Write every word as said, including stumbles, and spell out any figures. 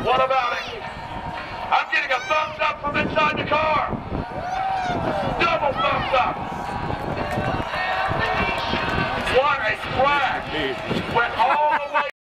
What about it? I'm getting a thumbs up from inside the car. Double thumbs up. What a crash. When all